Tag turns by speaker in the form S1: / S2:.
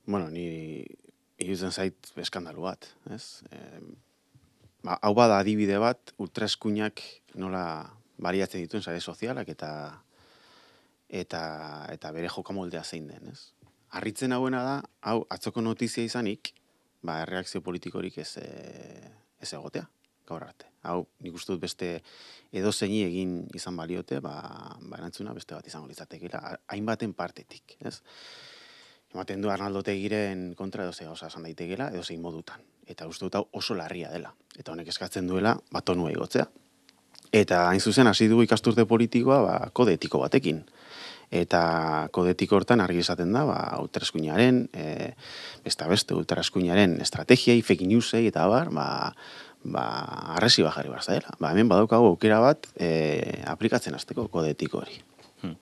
S1: Bueno, ni iruditzen zait eskandalu bat, ez? Hau bada adibide bat, ultraeskuinak nola baliatzen dituen sare sozialak eta bere jokamoldea zein den, ez? Harritzen hauena da, hau atzoko notizia izanik, erreakzio politikorik ez egotea, gaur arte. Hau, nik uste dut beste edozeini egin izan baliote, erantzuna beste bat izango litzatekeela, hainbaten partetik, ez? Ematen du Arnaldo Otegiren kontra edozein gauza esan daitekeela, edozein modutan. Eta uste dut hau oso larria dela. Eta honek eskatzen duela, tonua igotzea. Eta hain zuzen hasi dugu ikasturte politikoa kode etiko batekin. Eta kode etiko hortan argi esaten da, ultraeskuinaren, beste ultraeskuinaren estrategiai, fake newsei eta arresi jarri behar zaela. Hemen badaukagu aukera bat aplikatzen hasteko kode etiko hori.